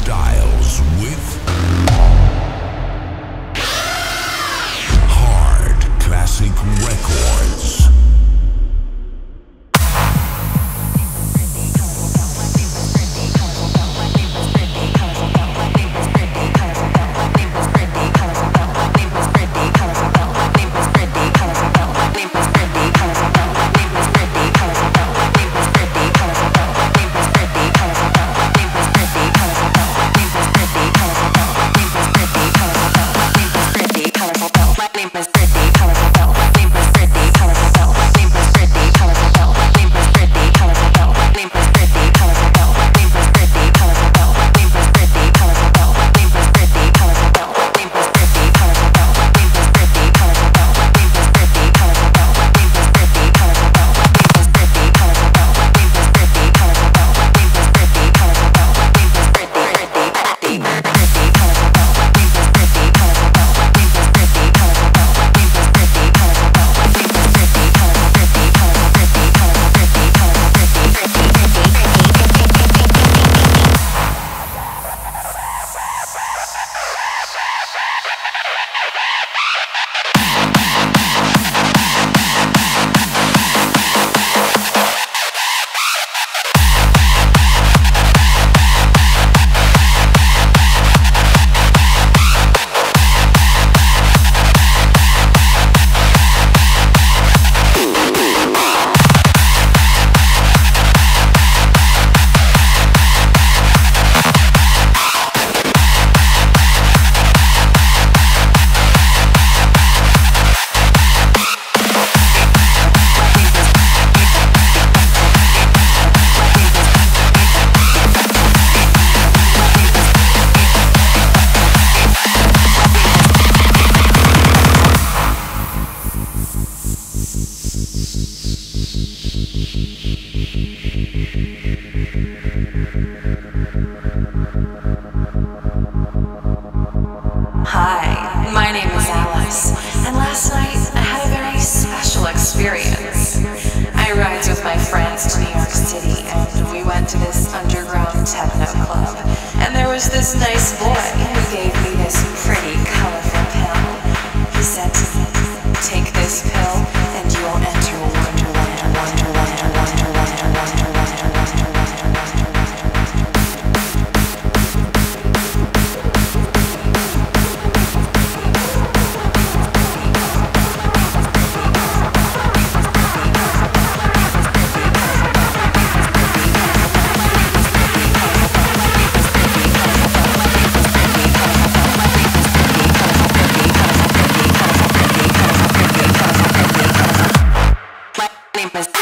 Hardstyles with Hard Classic Recordz. Hi, my name is Alice, and last night I had a very special experience. I arrived with my friends to New York City, and we went to this underground techno club, and there was this nice boy who gave me this pretty colorful pill. He said to me, "Take this pill, and you will enter Wonderland, Wonderland, Wonderland, Wonderland, Wonderland, Wonderland." My name is